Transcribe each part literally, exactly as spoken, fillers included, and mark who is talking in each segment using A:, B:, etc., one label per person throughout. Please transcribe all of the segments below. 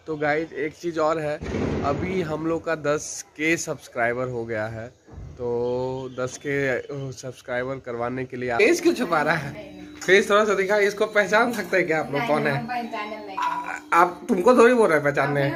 A: तो गाइज एक चीज़ और है, अभी हम लोग का दस के सब्सक्राइबर हो गया है। तो दस के सब्सक्राइबर करवाने के लिए फेस क्यों छुपा रहा है? फेस थोड़ा सा दिखा, इसको पहचान सकते हैं क्या आप लोग? कौन है आप? तुमको थोड़ी बोल रहे हैं पहचानने।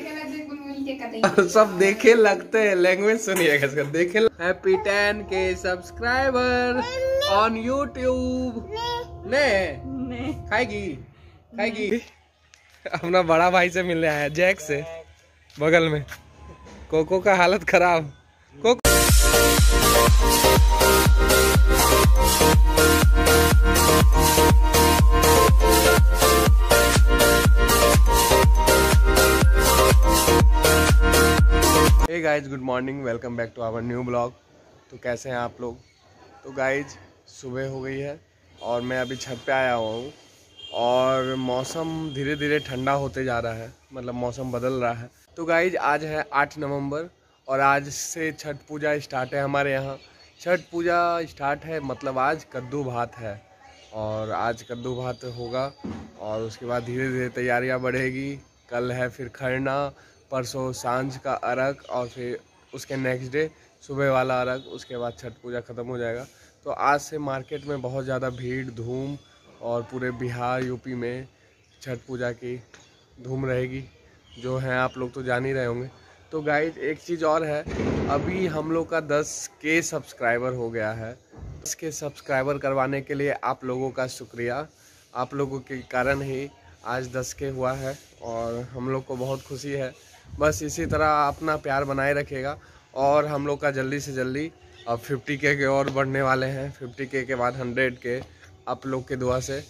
A: सब देखे लगते हैं, लैंग्वेज सुनिएगा इसका। देखे happy ten K subscriber on YouTube. ने खाएगी खाएगी अपना बड़ा भाई से मिलने आया, जैक से, बगल में। कोको का हालत खराब। Coco hey guys, good morning, welcome back to our new blog. तो कैसे हैं आप लोग? तो गाइज सुबह हो गई है और मैं अभी छत पे आया हुआ हूँ और मौसम धीरे धीरे ठंडा होते जा रहा है, मतलब मौसम बदल रहा है। तो गाइज आज है आठ नवंबर और आज से छठ पूजा स्टार्ट है हमारे यहाँ। छठ पूजा स्टार्ट है मतलब आज कद्दू भात है और आज कद्दू भात होगा और उसके बाद धीरे धीरे तैयारियाँ बढ़ेगी। कल है फिर खरना, परसों सांझ का अर्घ और फिर उसके नेक्स्ट डे सुबह वाला अर्घ, उसके बाद छठ पूजा ख़त्म हो जाएगा। तो आज से मार्केट में बहुत ज़्यादा भीड़ धूम और पूरे बिहार यूपी में छठ पूजा की धूम रहेगी, जो है आप लोग तो जान ही रहे होंगे। तो गाइज एक चीज़ और है, अभी हम लोग का दस के सब्सक्राइबर हो गया है। दस के सब्सक्राइबर करवाने के लिए आप लोगों का शुक्रिया। आप लोगों के कारण ही आज दस के हुआ है और हम लोग को बहुत खुशी है। बस इसी तरह अपना प्यार बनाए रखिएगा और हम लोग का जल्दी से जल्दी अब फिफ्टी के के और बढ़ने वाले हैं। फिफ्टी के के बाद हंड्रेड के आप लोग के दुआ से।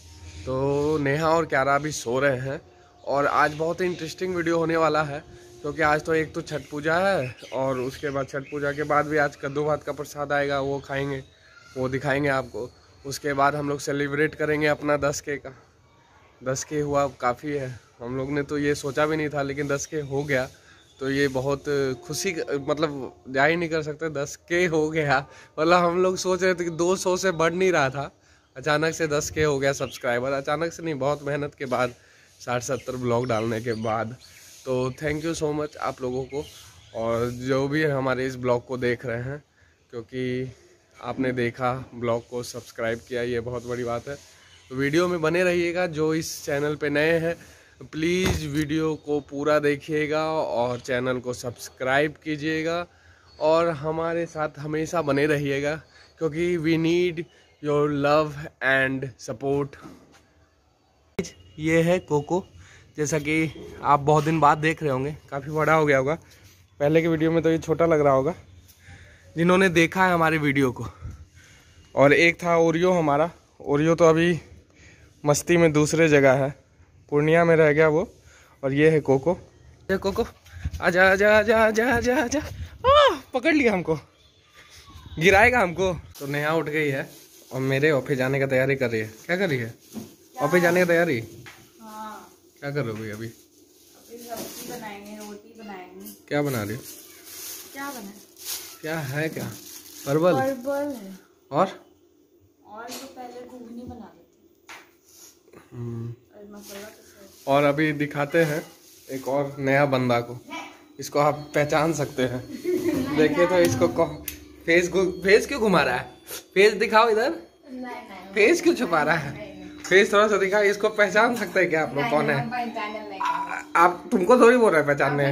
A: तो नेहा और क्यारा भी सो रहे हैं और आज बहुत ही इंटरेस्टिंग वीडियो होने वाला है, क्योंकि आज तो एक तो छठ पूजा है और उसके बाद छठ पूजा के बाद भी आज कद्दू भात का प्रसाद आएगा, वो खाएंगे, वो दिखाएंगे आपको। उसके बाद हम लोग सेलिब्रेट करेंगे अपना दस के का। दस के हुआ काफ़ी है, हम लोग ने तो ये सोचा भी नहीं था, लेकिन दस के हो गया तो ये बहुत खुशी, मतलब जा ही नहीं कर सकते, दस के हो गया। मतलब हम लोग सोच रहे थे कि दो सौ से बढ़ नहीं रहा था, अचानक से दस के हो गया सब्सक्राइबर। अचानक से नहीं, बहुत मेहनत के बाद, साठ सत्तर ब्लॉग डालने के बाद। तो थैंक यू सो मच आप लोगों को और जो भी हमारे इस ब्लॉग को देख रहे हैं, क्योंकि आपने देखा ब्लॉग को, सब्सक्राइब किया, ये बहुत बड़ी बात है। तो वीडियो में बने रहिएगा। जो इस चैनल पे नए हैं प्लीज़ वीडियो को पूरा देखिएगा और चैनल को सब्सक्राइब कीजिएगा और हमारे साथ हमेशा बने रहिएगा, क्योंकि we need your love and support. ये है कोको, जैसा कि आप बहुत दिन बाद देख रहे होंगे, काफ़ी बड़ा हो गया होगा। पहले के वीडियो में तो ये छोटा लग रहा होगा जिन्होंने देखा है हमारे वीडियो को। और एक था ओरियो हमारा, ओरियो तो अभी मस्ती में दूसरे जगह है, पूर्णिया में रह गया वो। और ये है कोको। ये कोको आजा आजा आजा आजा आजा आजा, पकड़ लिया हमको, गिराएगा हमको। तो नेहा उठ गई है और मेरे ऑफिस जाने का तैयारी कर रही है। क्या कर रही है? ऑफिस जाने की तैयारी। हाँ। क्या कर रही हो अभी? अभी सब्जी बनाएंगे, रोटी बनाएंगे। क्या बना रही हो? क्या बना? क्या है? क्या परवल? परवल है। और और तो पहले घुगनी बना देते। और अभी दिखाते हैं एक और नया बंदा को, इसको आप पहचान सकते हैं। देखिए तो इसको फेस फेस क्यों घुमा रहा है? फेस दिखाओ इधर, फेस क्यों छुपा रहा है? फेस थोड़ा सा दिखा, इसको पहचान सकते हैं क्या आप लोग? कौन है आप? तुमको थोड़ी बोल रहे हैं पहचानने।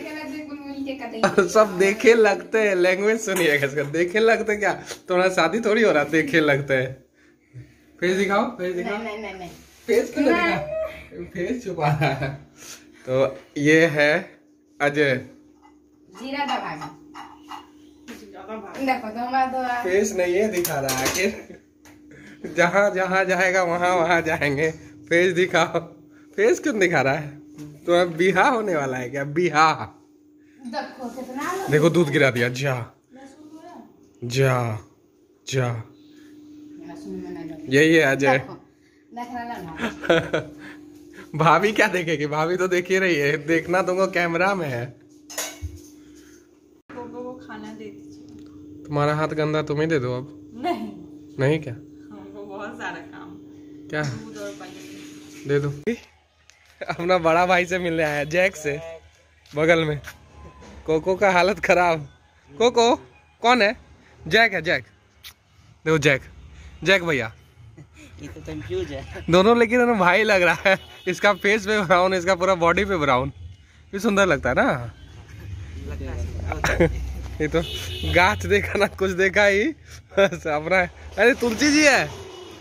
A: सब देखे लगते हैं, लैंग्वेज सुनिएगा इसका। देखे लगते क्या? तुम्हारा शादी थोड़ी हो रहा, देखे लगते हैं। फेस दिखाओ, फेस दिखाओ। नहीं, नहीं, नहीं। फेस क्यों दिखा? फेस छुपा रहा है। तो ये है अजय। जीरा दबा फेस नहीं है दिखा रहा है, आखिर जहाँ जहाँ जाएगा वहाँ वहाँ जाएंगे। फेस दिखाओ। फेस क्यों दिखा रहा है? तो बिहा होने वाला है क्या? बिहा। देखो दूध गिरा दिया। जा जा जा, यही है अजय। भाभी क्या देखेगी? भाभी तो देख ही रही है, देखना तुमको कैमरा में है। को खाना दे दीजिए। तुम्हारा हाथ गंदा, तुम ही दे दो अब। नहीं नहीं क्या? हमको बहुत सारा काम। क्या? दूध और पनीर दे दो। अपना बड़ा भाई से मिलने आया, जैक से, बगल में। कोको का हालत खराब। कोको कौन है? जैक है, जैक। देखो जैक, जैक भैया
B: ये तो कंफ्यूज है
A: दोनों, लेकिन दोनों भाई लग रहा है। इसका फेस पे ब्राउन, इसका पूरा बॉडी पे ब्राउन, भी सुंदर लगता है ना। ये तो गाछ देखा ना, कुछ देखा ही बस अपना है। अरे तुलसी जी है,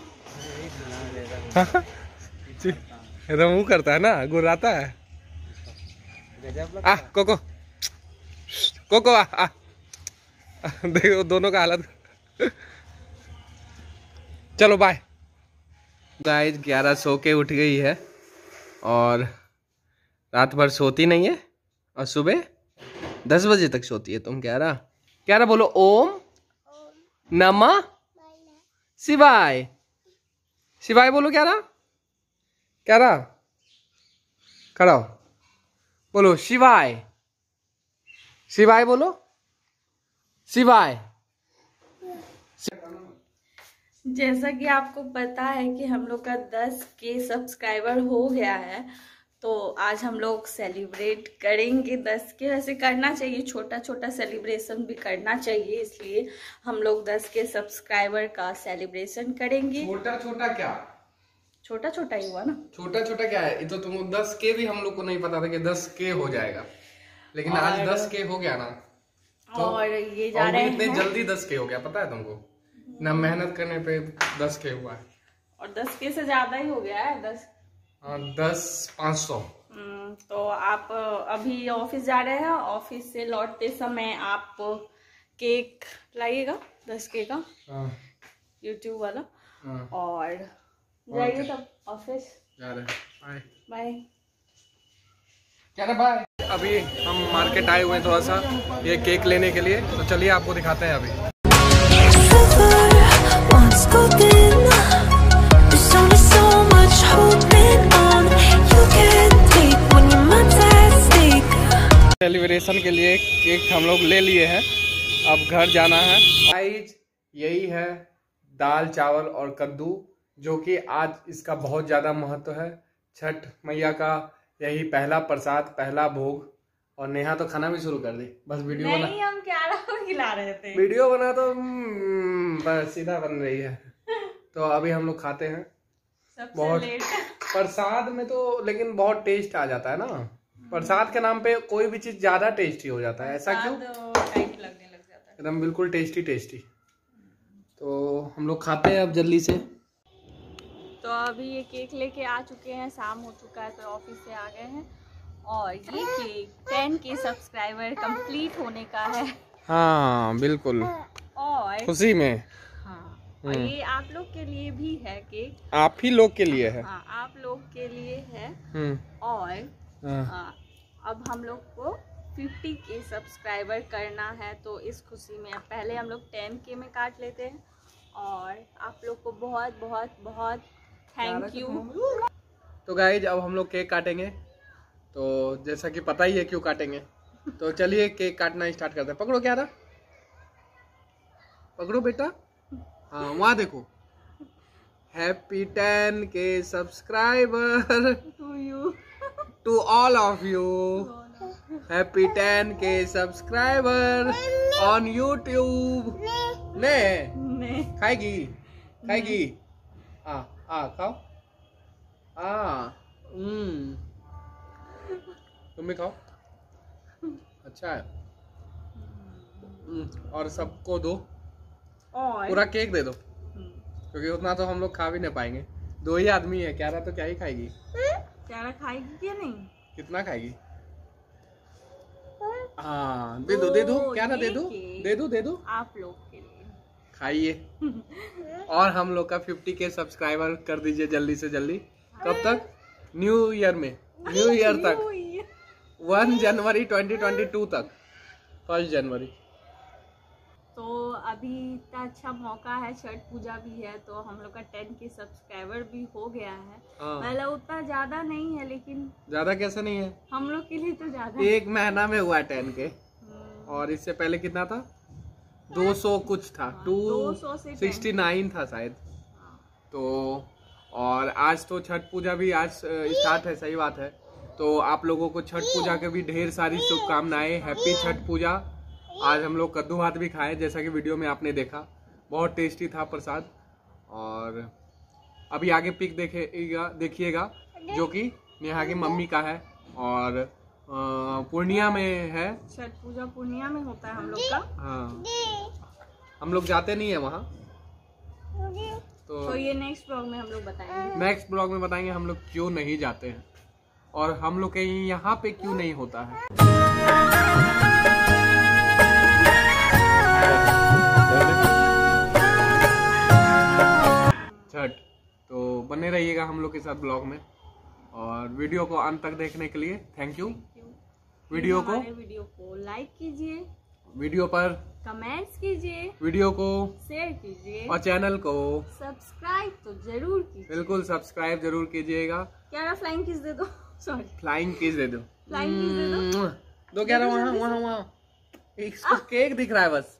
A: ये तो मुंह करता है ना, गुर्राता है। आ कोको, कोको आ, आ। देखो दोनों का हालत। चलो बाय गाइस। ग्यारह सो के उठ गई है और रात भर सोती नहीं है, और सुबह दस बजे तक सोती है। तुम ग्यारह ग्यारह बोलो, ओम नमः शिवाय। शिवाय बोलो ग्यारह, ग्यारह खड़ा हो, बोलो शिवाय, शिवाय बोलो, शिवाय।
C: जैसा कि आपको पता है कि हम लोग का दस के सब्सक्राइबर हो गया है, तो आज हम लोग सेलिब्रेट करेंगे दस के। वैसे करना चाहिए, छोटा छोटा सेलिब्रेशन भी करना चाहिए, इसलिए हम लोग दस के सब्सक्राइबर का सेलिब्रेशन करेंगे।
A: छोटा छोटा क्या?
C: छोटा छोटा ही हुआ ना।
A: छोटा छोटा क्या है? ये तो तुमको दस के भी हम लोग को नहीं पता था कि दस के हो जाएगा, लेकिन
C: और,
A: आज दस के हो गया ना। तो,
C: और ये जा रहे हैं
A: इतने जल्दी दस के हो गया, पता है तुमको? ना मेहनत करने पे दस के हुआ है,
C: और दस के से ज्यादा ही हो गया है। दस
A: हाँ, दस पाँच सौ।
C: तो आप अभी ऑफिस जा रहे हैं, ऑफिस से लौटते समय आप केक लाइएगा दस के का, यूट्यूब वाला। हाँ। और जाइए तब ऑफिस
A: जा रहे हैं।
C: बाय
A: क्या बाय। अभी हम मार्केट आए हुए हैं थोड़ा सा ये केक लेने के लिए, तो चलिए आपको दिखाते हैं। अभी सेलिब्रेशन के लिए केक हम लोग ले लिए हैं, अब घर जाना है। गाइस यही है दाल चावल और कद्दू, जो कि आज इसका बहुत ज़्यादा महत्व है। छठ मैया का यही पहला प्रसाद, पहला भोग। और नेहा तो खाना भी शुरू कर दी, बस वीडियो
C: नहीं,
A: बना।
C: हम क्या खिला रहे थे,
A: वीडियो बना तो बस सीधा बन रही है। तो अभी हम लोग खाते हैं। बहुत प्रसाद में तो लेकिन बहुत टेस्ट आ जाता है ना, प्रसाद के नाम पे कोई भी चीज ज्यादा टेस्टी हो जाता है। ऐसा क्यों?
C: टाइप लगने लग जाता है
A: एकदम बिल्कुल टेस्टी टेस्टी। तो हम लोग खाते हैं अब जल्दी से।
C: तो अभी ये केक लेके आ चुके हैं, शाम हो चुका है तो ऑफिस से आ गए हैं। और ये cake ten K subscriber complete होने का है।
A: हाँ बिल्कुल, और खुशी में।
C: हाँ, और ये आप लोग के लिए भी है केक,
A: आप ही लोग के लिए है।
C: हाँ, आप लोग के लिए है। और
A: हाँ।
C: अब हम लोग को फिफ्टी के सब्सक्राइबर करना है, तो इस खुशी में अब पहले हम लोग टेन के में काट लेते हैं। और आप लोग को बहुत बहुत बहुत थैंक यू।
A: तो गाइज अब हम लोग केक काटेंगे, तो जैसा कि पता ही है क्यों काटेंगे। तो चलिए केक काटना स्टार्ट करते हैं। पकड़ो क्या रहा, पकड़ो बेटा। हाँ वहाँ देखो, happy ten K subscriber
C: to you,
A: to all of you. Happy ten K subscriber on YouTube. ने
C: ने
A: खाएगी खाएगी आ आ खाओ आ हम्म तुम भी खाओ, अच्छा है। और सबको दो,
C: और
A: पूरा केक दे दो, क्योंकि उतना तो हम लोग खा भी नहीं पाएंगे। दो ही आदमी है, क्यारा तो क्या ही खाएगी।
C: क्यारा खाएगी या नहीं?
A: कितना खाएगी? हाँ दे दो दे दो, क्यारा दे दो दे दो दे दो
C: आप लोग के लिए
A: खाइए। और हम लोग का फिफ्टी के सब्सक्राइबर कर दीजिए जल्दी से जल्दी। कब तक? न्यू ईयर में, न्यू ईयर तक, one January twenty twenty two तक, फर्स्ट जनवरी।
C: तो अभी इतना अच्छा मौका है, छठ पूजा भी है, तो हम लोग का टेन के सब्सक्राइबर भी हो गया है। मतलब उतना ज्यादा नहीं है, लेकिन
A: ज्यादा कैसे नहीं है,
C: हम लोग के लिए तो ज्यादा।
A: एक महीना में हुआ टेन के, और इससे पहले कितना था? दो सौ कुछ था, टू सिक्सटी नाइन था शायद। तो और आज तो छठ पूजा भी आज स्टार्ट है, सही बात है। तो आप लोगों को छठ पूजा के भी ढेर सारी शुभकामनाएं। हैप्पी छठ पूजा। आज हम लोग कद्दू भात भी खाए, जैसा कि वीडियो में आपने देखा, बहुत टेस्टी था प्रसाद। और अभी आगे पिक देखेगा देखिएगा जो कि नेहा की मम्मी का है और पूर्णिया में है।
C: छठ पूजा पूर्णिया में होता है हम लोग का।
A: हाँ, हम लोग जाते नहीं है वहाँ,
C: तो, तो ये नेक्स्ट ब्लॉग में हम लोग बताएंगे।
A: नेक्स्ट ब्लॉग में बताएंगे हम लोग क्यों नहीं जाते हैं और हम लोग के यहाँ पे क्यों नहीं होता है। छठ तो बने रहिएगा हम लोग के साथ ब्लॉग में और वीडियो को अंत तक देखने के लिए थैंक यू। वीडियो को
C: वीडियो को लाइक कीजिए,
A: वीडियो पर
C: कमेंट्स कीजिए,
A: वीडियो को
C: शेयर कीजिए
A: और चैनल को
C: सब्सक्राइब तो जरूर कीजिए।
A: बिल्कुल सब्सक्राइब जरूर कीजिएगा।
C: क्या फ्लाइंग किस दे दो, सॉरी
A: फ्लाइंग किस दे दो,
C: फ्लाइंग किस दे दो।
A: दो क्या रहा वहाँ वहाँ वहाँ इसको केक दिख रहा है बस।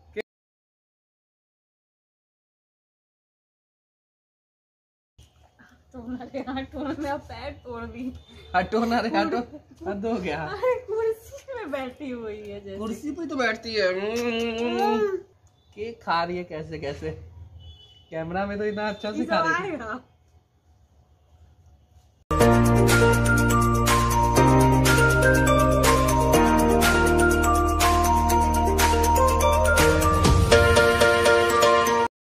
C: मेरा पैर तोड़ दी।
A: हटो ना रे, हटो। हद हो गया।
C: कुर्सी में बैठी हुई है जैसे।
A: कुर्सी पे तो बैठती है। केक खा रही है कैसे कैसे, कैमरा में तो इतना अच्छा से खा रही है।